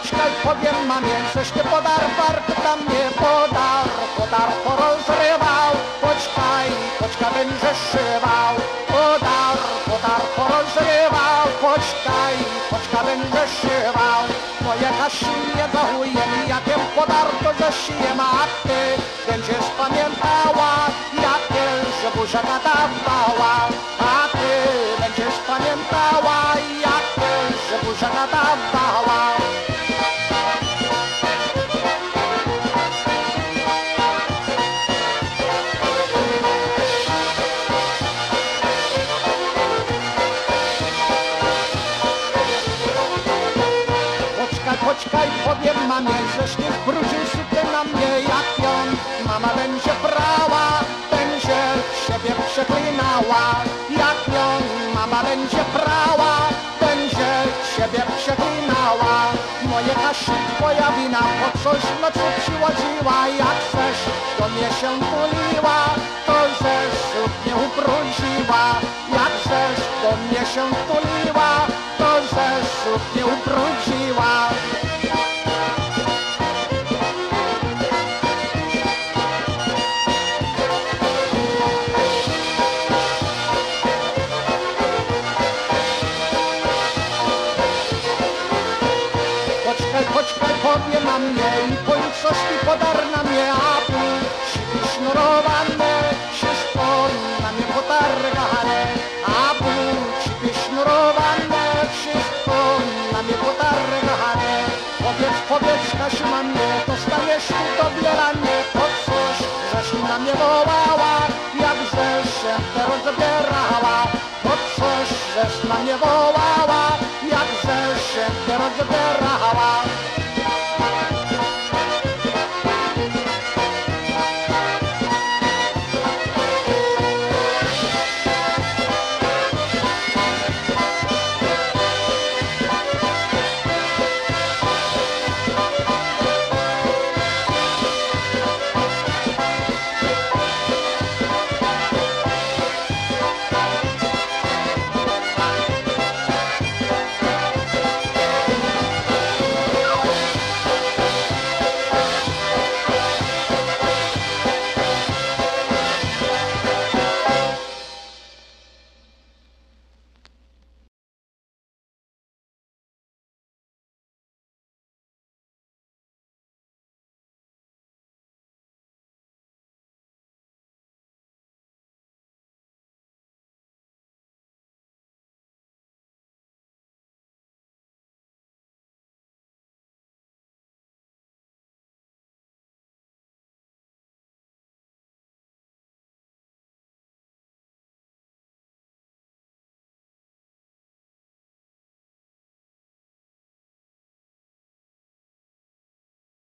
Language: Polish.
poczekaj, powiem mamie, żeś ty podar warto dla mnie, podar porozrywał. Poczekaj, będziesz szywał, podar porozrywał. Poczekaj, będziesz szywał. Moje kaszyje zachuje mi, jakiem podar to zasije, a ty będziesz pamiętała, jakie żebuzia nadawała. A ty będziesz pamiętała, jakie żebuzia nadawała. Poczekaj, powiem mamie, żeś nie zbrudził sutę na mnie, jak ją mama będzie brała, będzie siebie przeklinała. Jak ją mama będzie brała, będzie siebie przeklinała. Moje Kasi, twoja wina, po coś w nocy przyłodziła. Jak żeś do mnie się tuliła, to żeś mnie ubrudziła. Jak żeś do mnie się tuliła, to żeś mnie ubrudziła. Poczekaj, powie na mnie i powiedz coś ty podar na mnie, a tu siwy sznurowane, wszystko na mnie potargane. A tu siwy sznurowane, wszystko na mnie potargane. Powiedz Kasiu mamie, dostaniesz tu dobieranie, po coś żeś na mnie wołała, jak żeś się teraz zabierała. Po coś żeś na mnie wołała, jak żeś się teraz zabierała.